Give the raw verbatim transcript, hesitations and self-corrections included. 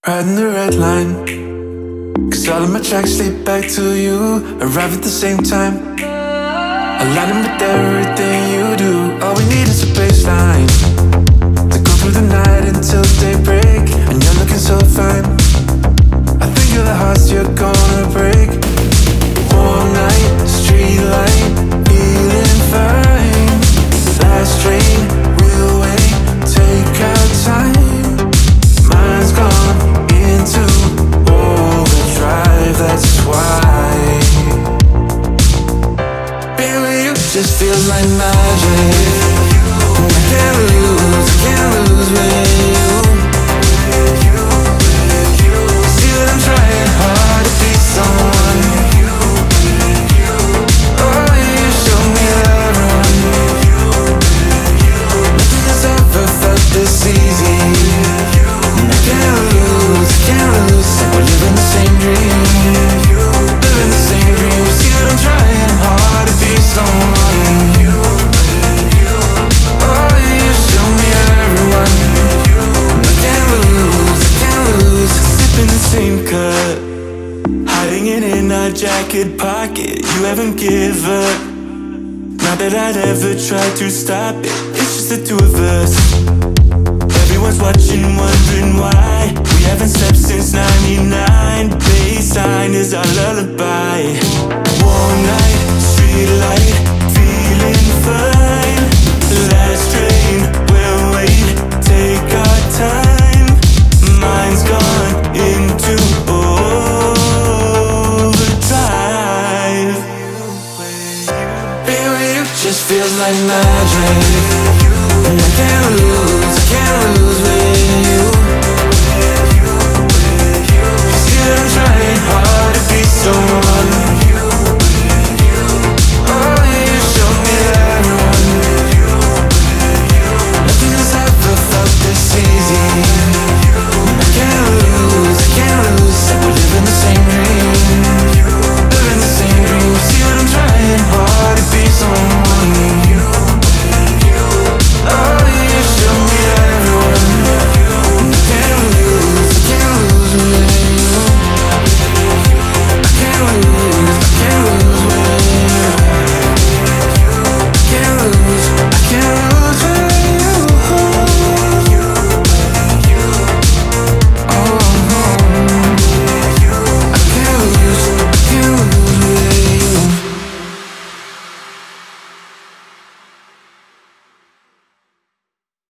Riding the red line, cause all of my tracks lead back to you. Arrive at the same time, aligning with everything you do. All we need is a baseline to go through the night until daybreak. And you're looking so fine, I think you're the hearts you're gonna break. All night, street light, feeling fine. Last train, we'll wait, take our time. Mind's gone into overdrive, that's why being with you just feels like magic. I can't lose, I can't lose with you. See that I'm trying hard to be someone. Oh, you show me love. Nothing has ever felt this easy. I can't lose, I can't lose. We're living the same dream, living the same dream. See that I'm trying hard to be someone. Oh, you show me everyone. I can't lose, I can't lose. Sipping the same cup, hiding it in our jacket pocket. You haven't give up, not that I'd ever try to stop it. It's just the two of us. Everyone's watching, wondering why